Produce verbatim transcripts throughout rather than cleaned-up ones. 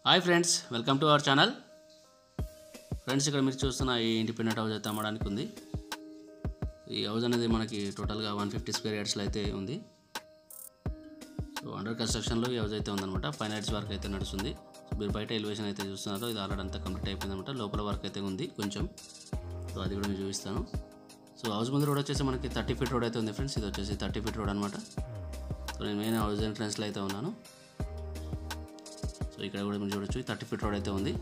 Hi friends, welcome to our channel. Friends, ఇక్కడ మీరు చూస్తున్న ఈ ఇండిపెండెంట్ హౌస్ అయితే అమ్మడానికి ఉంది. ఈ హౌస్ అనేది మనకి టోటల్గా వన్ ఫిఫ్టీ స్క్వేర్ యార్డ్స్లో అయితే ఉంది. సో అండర్ కన్స్ట్రక్షన్లో ఈ హౌస్ అయితే ఉందన్నమాట. ఫైవ్ యార్డ్స్ వర్క్ అయితే నడుస్తుంది. సో మీరు బయట ఎలివేషన్ అయితే చూస్తున్నారు, ఇది ఆల్రెడీ అంతా కంప్లీట్ అయిపోయిందన్నమాట. లోపల వర్క్ అయితే ఉంది కొంచెం, సో అది కూడా మీరు చూపిస్తాను. సో హౌస్ ముందు రోడ్ వచ్చేసి మనకి థర్టీ ఫీట్ రోడ్ అయితే ఉంది ఫ్రెండ్స్. ఇది వచ్చేసి థర్టీ ఫీట్ రోడ్ అనమాట. సో నేను మెయిన్ హౌస్ ఎంట్రన్స్లో అయితే ఉన్నాను. సో ఇక్కడ కూడా మీరు చూడొచ్చు, థర్టీ ఫీట్ రోడ్ అయితే ఉంది.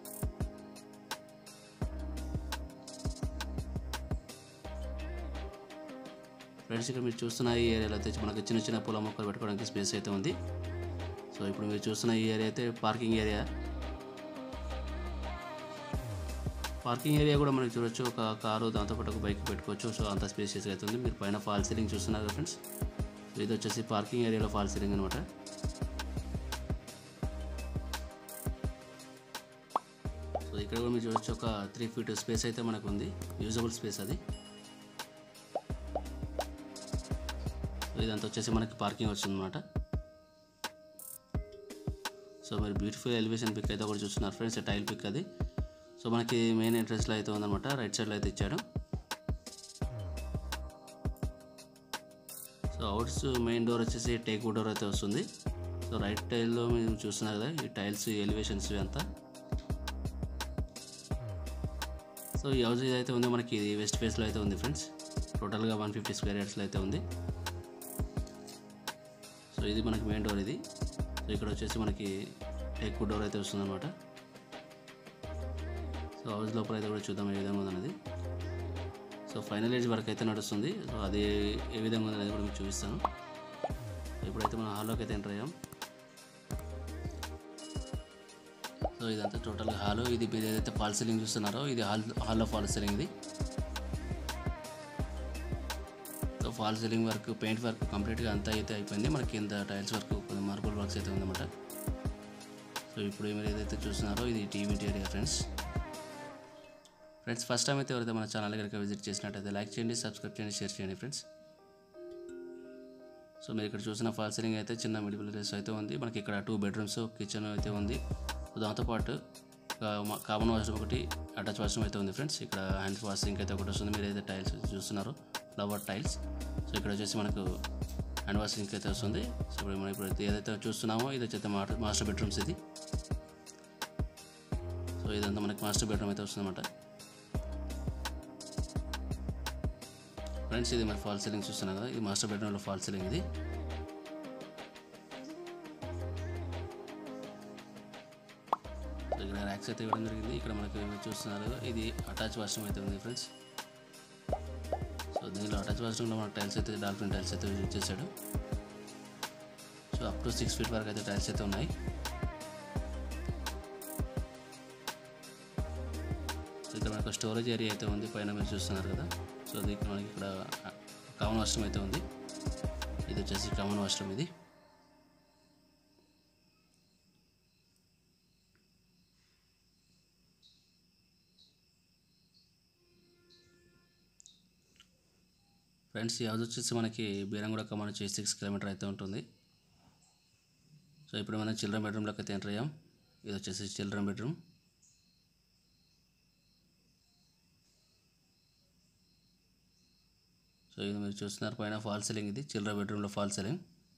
ఫ్రెండ్స్, ఇక్కడ మీరు చూస్తున్న ఈ ఏరియాలో అయితే మనకి చిన్న చిన్న పూల మొక్కలు పెట్టుకోవడానికి స్పేస్ అయితే ఉంది. సో ఇప్పుడు మీరు చూస్తున్న ఈ ఏరియా అయితే పార్కింగ్ ఏరియా. పార్కింగ్ ఏరియా కూడా మనకి చూడొచ్చు, ఒక కారు దాంతోపాటు ఒక బైక్ పెట్టుకోవచ్చు. సో అంత స్పేసియస్గా అయితే ఉంది. మీరు పైన ఫాల్ సీలింగ్ చూస్తున్నారు కదా ఫ్రెండ్స్. సో ఇది వచ్చేసి పార్కింగ్ ఏరియాలో ఫాల్ సీలింగ్ అనమాట. సో ఇక్కడ కూడా మీరు చూడొచ్చు, ఒక త్రీ ఫీట్ స్పేస్ అయితే మనకు ఉంది, యూజబుల్ స్పేస్ అది. సో ఇదంతా వచ్చేసి మనకి పార్కింగ్ వస్తుంది అనమాట. సో మీరు బ్యూటిఫుల్ ఎలివేషన్ పిక్ అయితే ఒకటి చూస్తున్నారు ఫ్రెండ్స్, టైల్ పిక్ అది. సో మనకి మెయిన్ ఎంట్రన్స్లో అయితే ఉందన్నమాట, రైట్ సైడ్లో అయితే ఇచ్చాడు. సో అవుట్స్ మెయిన్ డోర్ వచ్చేసి టేక్ వుడ్ డోర్ అయితే వస్తుంది. సో రైట్ టైల్లో మీరు చూస్తున్నారు కదా, ఈ టైల్స్ ఎలివేషన్స్ అంతా. సో ఈ హౌస్ ఏదైతే ఉందో మనకి ఇది వెస్ట్ ఫేస్లో అయితే ఉంది ఫ్రెండ్స్. టోటల్గా వన్ ఫిఫ్టీ స్క్వేర్ యార్డ్స్లో అయితే ఉంది. సో ఇది మనకి మెయిన్ డోర్ ఇది. సో ఇక్కడ వచ్చేసి మనకి టేక్ వుడ్ డోర్ అయితే వస్తుంది అనమాట. సో హౌస్ లోపల అయితే కూడా చూద్దాం ఏ విధంగా ఉందన్నది. సో ఫైనల్ ఏజ్ వర్క్ అయితే నడుస్తుంది. సో అది ఏ విధంగా ఉందనేది కూడా మీకు చూపిస్తాను. ఇప్పుడైతే మనం హాల్లోకి అయితే ఎంటర్ అయ్యాం. సో ఇదంతా టోటల్ హాల్. ఇది మీరు ఏదైతే ఫాల్ సీలింగ్ చూస్తున్నారో ఇది హాల్ హాల్లో ఫాల్ సీలింగ్ ఇది. So fall ceiling work, paint work కంప్లీట్గా అంతా అయితే అయిపోయింది. మనకి కింద టైల్స్ వర్క్, కొన్ని మార్బుల్ వర్క్స్ అయితే ఉందన్నమాట. సో ఇప్పుడు మీరు ఏదైతే చూస్తున్నారో ఇది TV interior friends. Friends, first time అయితే ఎవరైతే మన ఛానల్ కనుక విజిట్ చేసినట్టయితే లైక్ చేయండి, సబ్స్క్రైబ్ చేయండి, షేర్ చేయండి ఫ్రెండ్స్. సో మీరు ఇక్కడ చూసిన ఫాల్ సీలింగ్ అయితే చిన్న మిడిల్ ప్లేస్ అయితే ఉంది. మనకి ఇక్కడ టూ బెడ్రూమ్స్, కిచెన్ అయితే ఉంది. దాంతోపాటు కామన్ వాష్రూమ్ ఒకటి, అటాచ్ వాష్రూమ్ అయితే ఉంది ఫ్రెండ్స్. ఇక్కడ హ్యాండ్ వాషింగ్ అయితే ఒకటి వస్తుంది. మీరు ఏదైతే టైల్స్ చూస్తున్నారో ఫ్లవర్ టైల్స్. సో ఇక్కడ వచ్చేసి మనకు హ్యాండ్ వాషింగ్ అయితే వస్తుంది. సో ఇప్పుడు మనం ఇప్పుడు ఏదైతే చూస్తున్నామో ఇది వచ్చేసి మాస్టర్ బెడ్రూమ్స్ ఇది. సో ఇదంతా మనకి మాస్టర్ బెడ్రూమ్ అయితే వస్తుంది అన్నమాట. ఫ్రెండ్స్, ఇది మరి ఫాల్ సీలింగ్ చూస్తున్నాం కదా, ఇది మాస్టర్ బెడ్రూమ్లో ఫాల్ సీలింగ్ ఇది. ఇక్కడ ర్యాక్స్ అయితే ఇవ్వడం జరిగింది. ఇక్కడ మనకి చూస్తున్నారు ఇది అటాచ్ వాష్రూమ్ అయితే ఉంది ఫ్రెండ్స్. సో దీనిలో అటాచ్ వాష్రూమ్లో మనకు టైల్స్ అయితే డాల్ఫిన్ టైల్స్ అయితే యూజ్ చేశాడు. So up to six feet వరకు అయితే టైల్స్ అయితే ఉన్నాయి. ఇక్కడ మనకు స్టోరేజ్ ఏరియా అయితే ఉంది, పైన మీరు చూస్తున్నారు కదా. సో అది మనకి ఇక్కడ కామన్ వాష్రూమ్ అయితే ఉంది. ఇది వచ్చేసి కామన్ వాష్రూమ్ ఇది. ఫ్రెండ్స్, ఈ హౌస్ వచ్చేసి మనకి బీరంగూడ ఖమ్మం నుంచి సిక్స్ కిలోమీటర్ అయితే ఉంటుంది. సో ఇప్పుడు మనం చిల్డ్రన్ బెడ్రూమ్లోకి అయితే ఎంటర్ అయ్యాం. ఇది వచ్చేసి చిల్డ్రన్ బెడ్రూమ్. సో ఇది మీరు చూస్తున్నారు పైన ఫాల్ సీలింగ్ ఇది, చిల్డ్రన్ బెడ్రూమ్లో ఫాల్ సీలింగ్.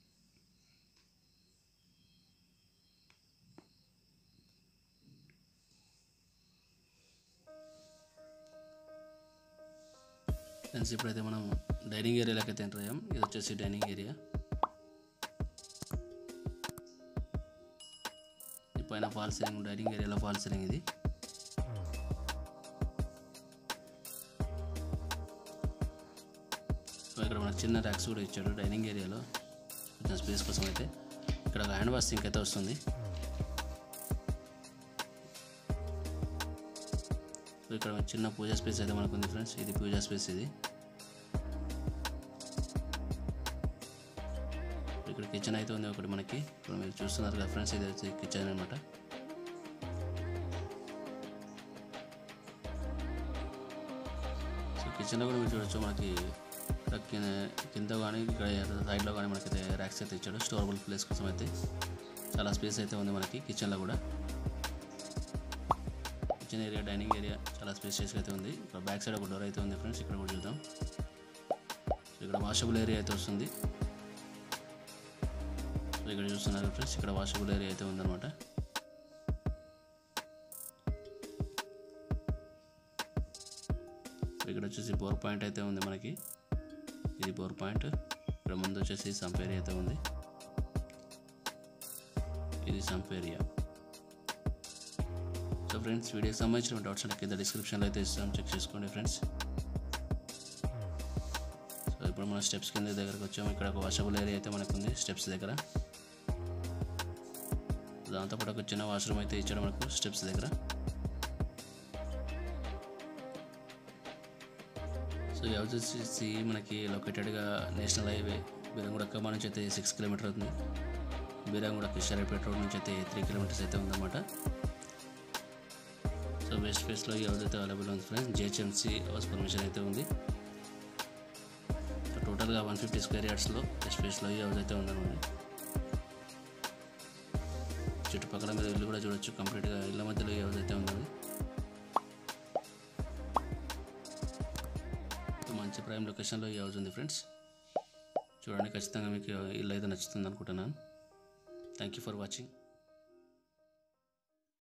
ఫ్రెండ్స్, ఇప్పుడైతే మనం డైనింగ్ ఏరియాలోకి అయితే ఎంటర్ అయ్యాం. ఇది వచ్చేసి డైనింగ్ ఏరియా. ఈ పైన ఫాల్ సీలింగ్, డైనింగ్ ఏరియాలో ఫాల్ సీలింగ్ ఇది. సో ఇక్కడ మనకు చిన్న ర్యాక్స్ కూడా ఇచ్చాడు డైనింగ్ ఏరియాలో కొంచెం స్పేస్ కోసం అయితే. ఇక్కడ ఒక హ్యాండ్ వాష్ సింక్ అయితే వస్తుంది. సో ఇక్కడ చిన్న పూజా స్పేస్ అయితే మనకు ఉంది ఫ్రెండ్స్. ఇది పూజా స్పేస్ ఇది. ఇక్కడ కిచెన్ అయితే ఉంది ఒకటి మనకి. ఇప్పుడు మీరు చూస్తున్నారు కదా ఫ్రెండ్స్, ఇది వచ్చి కిచెన్ అనమాట. సో కిచెన్లో కూడా మీరు చూడొచ్చు, మనకి కింద కానీ ఇక్కడ సైడ్లో కానీ మనకైతే ర్యాక్స్ అయితే ఇచ్చాడు స్టోరబుల్ ప్లేస్ కోసం అయితే. చాలా స్పేస్ అయితే ఉంది మనకి కిచెన్లో కూడా. కిచెన్ ఏరియా, డైనింగ్ ఏరియా చాలా స్పేషియస్గా అయితే ఉంది. ఇక్కడ బ్యాక్ సైడ్ ఒక డోర్ అయితే ఉంది ఫ్రెండ్స్. ఇక్కడ కూడా చూద్దాం. సో ఇక్కడ వాషబుల్ ఏరియా అయితే వస్తుంది. సో ఇక్కడ చూస్తున్నారు ఫ్రెండ్స్, ఇక్కడ వాషబుల్ ఏరియా అయితే ఉందన్నమాట. ఇక్కడ వచ్చేసి పవర్ పాయింట్ అయితే ఉంది మనకి. ఇది పవర్ పాయింట్. ఇక్కడ ముందు వచ్చేసి సంప్ ఏరియా అయితే ఉంది. ఇది సంప్ ఏరియా. సో ఫ్రెండ్స్, వీడియోకి సంబంధించిన డౌట్స్ అంటే కింద డిస్క్రిప్షన్లో అయితే ఇస్తాం, చెక్ చేసుకోండి ఫ్రెండ్స్. సో ఇప్పుడు మనం స్టెప్స్ కింద దగ్గరకు వచ్చాము. ఇక్కడ ఒక వాషబుల్ ఏరియా అయితే మనకు ఉంది స్టెప్స్ దగ్గర. దాంతోపాటు ఒక చిన్న వాష్రూమ్ అయితే ఇచ్చాడు మనకు స్టెప్స్ దగ్గర. సో ఇది వచ్చేసి మనకి లొకేటెడ్గా నేషనల్ హైవే బీరంగూడ ఖమ్మం నుంచి అయితే సిక్స్ కిలోమీటర్ అవుతుంది. బీరంగూడ కిషారిపేట రోడ్ నుంచి అయితే త్రీ కిలోమీటర్స్ అయితే ఉందన్నమాట. సో వెస్ట్ ఫేస్లో ఈ హౌస్ అయితే అవైలబుల్ ఉంది ఫ్రెండ్స్. జిహెచ్ఎంసీ హౌస్ పర్మిషన్ అయితే ఉంది. సో టోటల్గా వన్ ఫిఫ్టీ స్క్వేర్ యార్డ్స్లో వెస్ట్ ఫేస్లో ఈ హౌస్ అయితే ఉందన్నమాట. చుట్టుపక్కల మీద ఇల్లు కూడా చూడొచ్చు. కంప్లీట్గా ఇళ్ళ మధ్యలో ఈ హౌస్ అయితే ఉంది. మంచి ప్రైమ్ లొకేషన్లో ఈ హౌస్ ఉంది ఫ్రెండ్స్. చూడండి, ఖచ్చితంగా మీకు ఇల్లు అయితే నచ్చుతుంది అనుకుంటున్నాను. Thank you for watching.